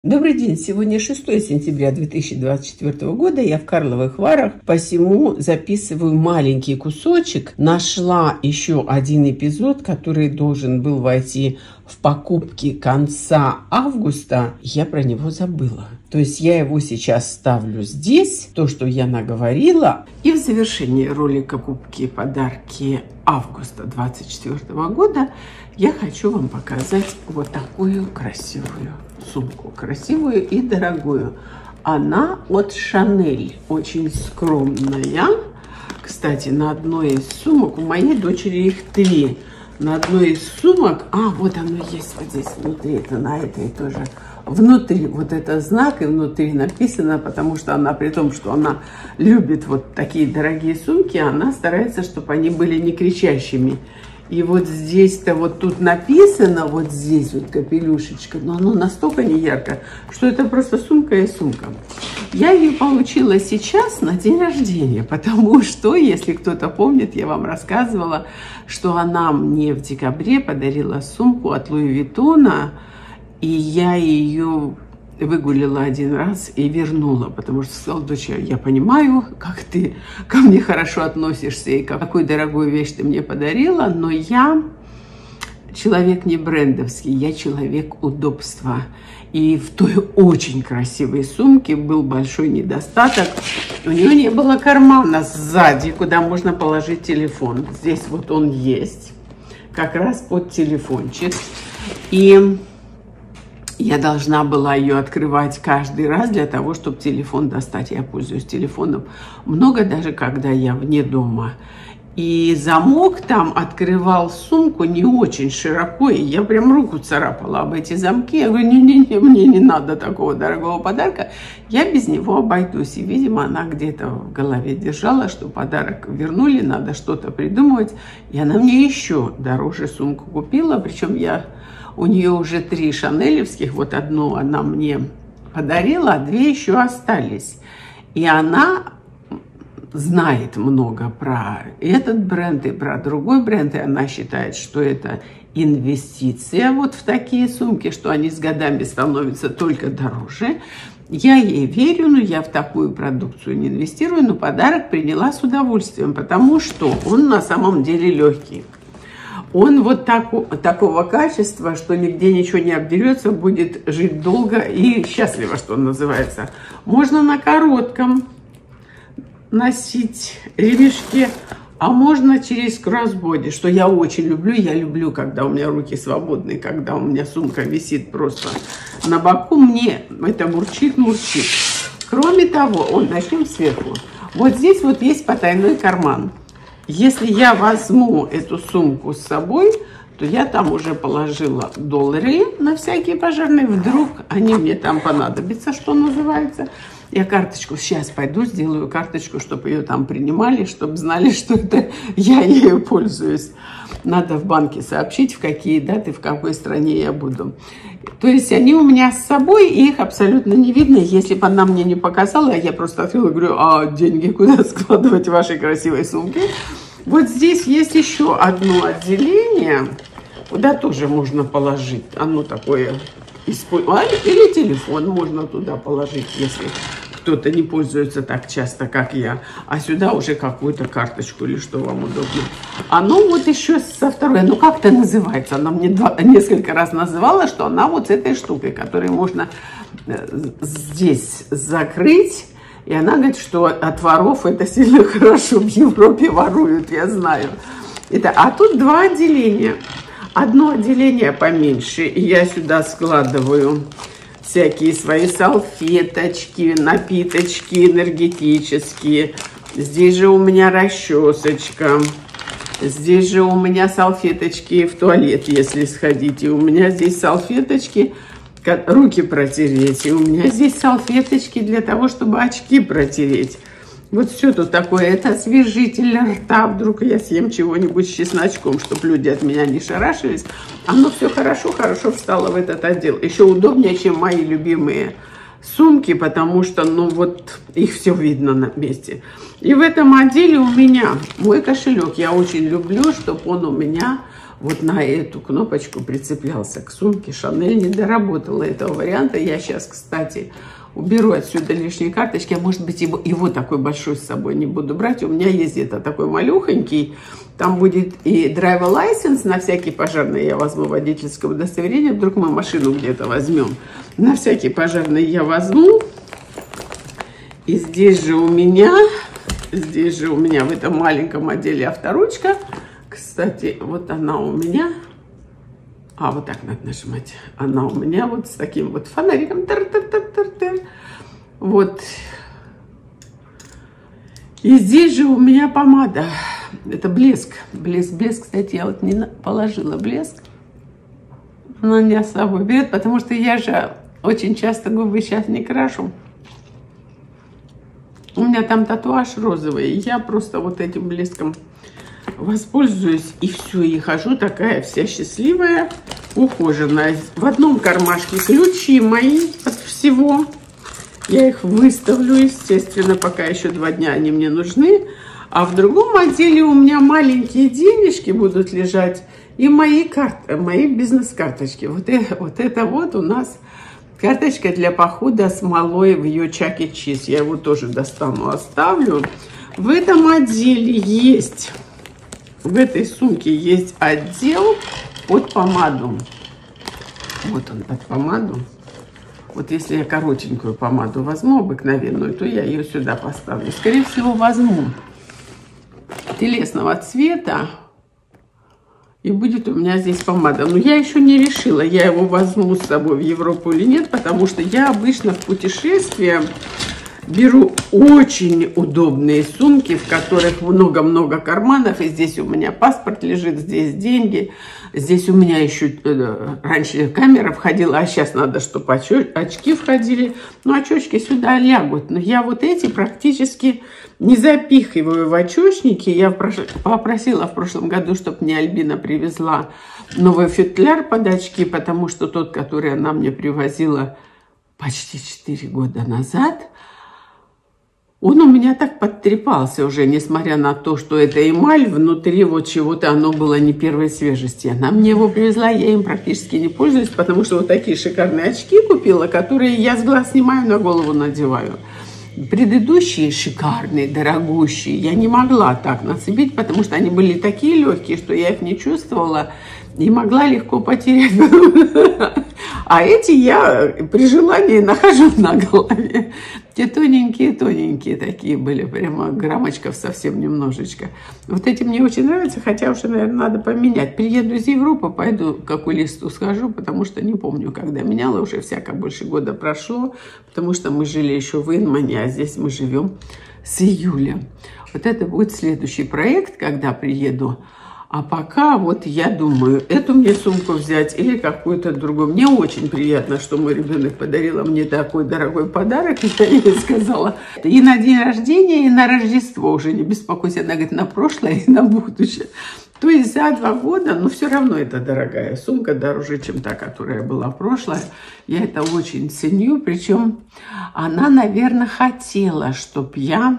Добрый день! Сегодня 6 сентября 2024 года. Я в Карловых Варах, посему записываю маленький кусочек. Нашла еще один эпизод, который должен был войти в покупки конца августа. Я про него забыла. То есть я его сейчас ставлю здесь, то, что я наговорила. И в завершении ролика «Покупки и подарки августа 2024 года» я хочу вам показать вот такую красивую сумку. Красивую и дорогую. Она от Шанель. Очень скромная. Кстати, на одной из сумок, у моей дочери их 3. На одной из сумок, вот оно есть вот здесь внутри, это на этой тоже. Внутри вот это знак, и внутри написано, потому что она, при том, что она любит вот такие дорогие сумки, она старается, чтобы они были не кричащими. И вот здесь-то вот тут написано, вот здесь вот капелюшечка, но оно настолько не ярко, что это просто сумка и сумка. Я ее получила сейчас на день рождения, потому что, если кто-то помнит, я вам рассказывала, что она мне в декабре подарила сумку от Луи Виттона, и я ее выгулила один раз и вернула, потому что сказала: дочь, я понимаю, как ты ко мне хорошо относишься и какую дорогую вещь ты мне подарила, но я человек не брендовский, я человек удобства. И в той очень красивой сумке был большой недостаток. У нее не было кармана сзади, куда можно положить телефон. Здесь вот он есть, как раз под телефончик. И я должна была ее открывать каждый раз для того, чтобы телефон достать. Я пользуюсь телефоном много, даже когда я вне дома. И замок там открывал сумку не очень широко, и я прям руку царапала об эти замки. Я говорю: не-не-не, мне не надо такого дорогого подарка, я без него обойдусь. И, видимо, она где-то в голове держала, что подарок вернули, надо что-то придумывать. И она мне еще дороже сумку купила, причем у нее уже 3 шанелевских, вот одну она мне подарила, а 2 еще остались. И она знает много про этот бренд и про другой бренд, и она считает, что это инвестиция вот в такие сумки, что они с годами становятся только дороже. Я ей верю, но я в такую продукцию не инвестирую, но подарок приняла с удовольствием, потому что он на самом деле легкий. Он вот такого качества, что нигде ничего не обдерется, будет жить долго и счастливо, что называется. Можно на коротком носить ремешки, а можно через кроссбоди, что я очень люблю. Я люблю, когда у меня руки свободны, когда у меня сумка висит просто на боку. Мне это мурчит. Кроме того, начнем сверху. Вот здесь вот есть потайной карман. Если я возьму эту сумку с собой, то я там уже положила доллары на всякие пожарные. Вдруг они мне там понадобятся, что называется. Я карточку сейчас пойду, сделаю карточку, чтобы ее там принимали, чтобы знали, что это я ею пользуюсь. Надо в банке сообщить, в какие даты, в какой стране я буду. То есть они у меня с собой, и их абсолютно не видно. Если бы она мне не показала, я просто открыла и говорю: деньги куда складывать в вашей красивой сумке? Вот здесь есть еще одно отделение, куда тоже можно положить. Оно такое, или телефон можно туда положить, если кто-то не пользуется так часто, как я. А сюда уже какую-то карточку или что вам удобно. Оно вот еще со второй. Ну, как это называется? Она мне несколько раз называла, что она вот с этой штукой, которую можно здесь закрыть. И она говорит, что от воров это сильно хорошо. В Европе воруют, я знаю. А тут 2 отделения. Одно отделение поменьше, и я сюда складываю всякие свои салфеточки, напиточки энергетические. Здесь же у меня расчесочка. Здесь же у меня салфеточки в туалет, если сходите. У меня здесь салфеточки, руки протереть. И у меня здесь салфеточки для того, чтобы очки протереть. Вот все тут такое. Это освежитель рта. Вдруг я съем чего-нибудь с чесночком, чтобы люди от меня не шарашились. Оно все хорошо встало в этот отдел. Еще удобнее, чем мои любимые сумки, потому что, вот их все видно на месте. И в этом отделе у меня мой кошелек. Я очень люблю, чтобы он у меня вот на эту кнопочку прицеплялся к сумке. Шанель не доработала этого варианта. Я сейчас, кстати, уберу отсюда лишние карточки. А может быть, его такой большой с собой не буду брать. У меня есть где-то такой малюхонький. Там будет и driver license на всякий пожарный. Я возьму водительское удостоверение. Вдруг мы машину где-то возьмем. На всякий пожарный я возьму. И здесь же у меня в этом маленьком отделе авторучка. Кстати, вот она у меня. Вот так надо нажимать. Она у меня вот с таким вот фонариком. Вот. И здесь же у меня помада. Это блеск. Блеск, кстати, я вот не положила блеск. Она не особо берет, потому что я же очень часто губы сейчас не крашу. У меня там татуаж розовый. Я просто вот этим блеском воспользуюсь, и все, и хожу такая вся счастливая, ухоженная. В одном кармашке ключи мои от всего. Я их выставлю, естественно, пока еще 2 дня они мне нужны. А в другом отделе у меня маленькие денежки будут лежать и мои карты, мои бизнес-карточки. Вот это вот у нас карточка для похода с малой в ее Chuck E. Cheese. Я его тоже достану, оставлю. В этом отделе есть... В этой сумке есть отдел под помаду. Вот он под помаду. Вот если я коротенькую помаду возьму, обыкновенную, то я ее сюда поставлю. Скорее всего, возьму телесного цвета. И будет у меня здесь помада. Но я еще не решила, я его возьму с собой в Европу или нет, потому что я обычно в путешествие беру очень удобные сумки, в которых много-много карманов. И здесь у меня паспорт лежит, здесь деньги. Здесь у меня еще раньше камера входила, а сейчас надо, чтобы очки входили. Ну, очечки сюда лягут. Но я вот эти практически не запихиваю в очечники. Я попросила в прошлом году, чтобы мне Альбина привезла новый футляр под очки, потому что тот, который она мне привозила почти 4 года назад, он у меня так подтрепался уже, несмотря на то, что это эмаль, внутри вот чего-то оно было не первой свежести. Она мне его привезла, я им практически не пользуюсь, потому что вот такие шикарные очки купила, которые я с глаз снимаю, на голову надеваю. Предыдущие шикарные, дорогущие, я не могла так нацепить, потому что они были такие легкие, что я их не чувствовала и могла легко потерять. А эти я при желании нахожу на голове. Те тоненькие такие были, прямо граммочков совсем немножечко. Вот эти мне очень нравятся, хотя уже, наверное, надо поменять. Приеду из Европы, пойду к окулисту схожу, потому что не помню, когда меняла, уже всяко больше года прошло, потому что мы жили еще в Инмане, а здесь мы живем с июля. Вот это будет следующий проект, когда приеду. А пока вот я думаю, эту мне сумку взять или какую-то другую. Мне очень приятно, что мой ребенок подарила мне такой дорогой подарок. Я ей сказала, и на день рождения, и на Рождество уже не беспокойся. Она говорит, на прошлое и на будущее. То есть за 2 года, но все равно это дорогая сумка, дороже, чем та, которая была прошлая. Я это очень ценю. Причем она, наверное, хотела, чтобы я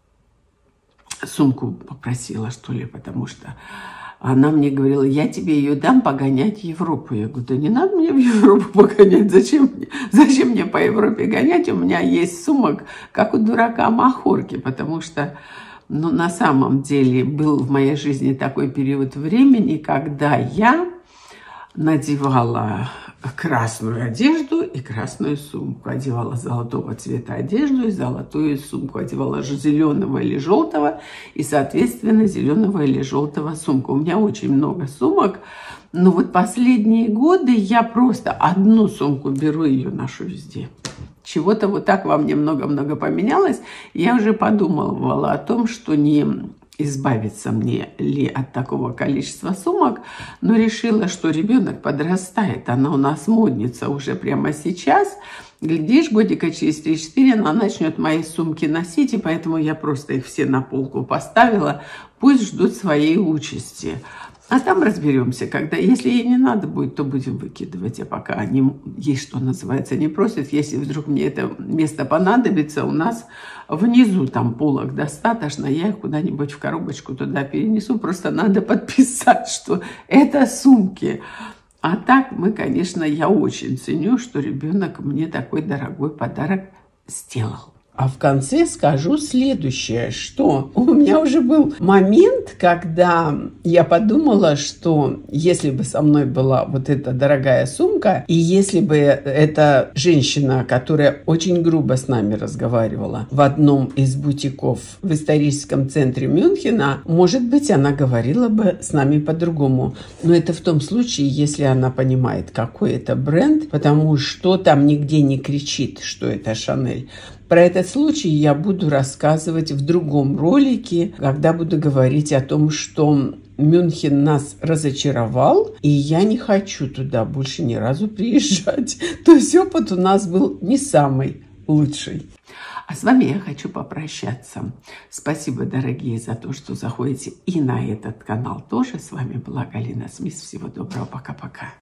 сумку попросила, что ли, потому что... Она мне говорила, я тебе ее дам погонять в Европу. Я говорю, да не надо мне в Европу погонять. Зачем мне по Европе гонять? У меня есть сумок, как у дурака махорки. Потому что, ну, на самом деле, был в моей жизни такой период времени, когда я надевала красную одежду и красную сумку. Одевала золотого цвета одежду и золотую сумку. Одевала зеленого или желтого и, соответственно, зеленого или желтого сумку. У меня очень много сумок. Но вот последние годы я просто одну сумку беру и ее ношу везде. Чего-то вот так во мне много-много поменялось. Я уже подумывала о том, что не избавиться мне ли от такого количества сумок, но решила, что ребенок подрастает, она у нас модница уже прямо сейчас. Глядишь, годика через 3-4 она начнет мои сумки носить, и поэтому я просто их все на полку поставила, пусть ждут своей участи. А там разберемся, когда, если ей не надо будет, то будем выкидывать, а пока они, ей, что называется, не просят. Если вдруг мне это место понадобится, у нас внизу там полок достаточно, я их куда-нибудь в коробочку туда перенесу, просто надо подписать, что это сумки. А так мы, конечно, я очень ценю, что ребенок мне такой дорогой подарок сделал. А в конце скажу следующее, что у меня уже был момент, когда я подумала, что если бы со мной была вот эта дорогая сумка, и если бы эта женщина, которая очень грубо с нами разговаривала в одном из бутиков в историческом центре Мюнхена, может быть, она говорила бы с нами по-другому. Но это в том случае, если она понимает, какой это бренд, потому что там нигде не кричит, что это Шанель. Про этот случай я буду рассказывать в другом ролике, когда буду говорить о том, что Мюнхен нас разочаровал, и я не хочу туда больше ни разу приезжать. То есть опыт у нас был не самый лучший. А с вами я хочу попрощаться. Спасибо, дорогие, за то, что заходите и на этот канал тоже. С вами была Галина Смис. Всего доброго. Пока-пока.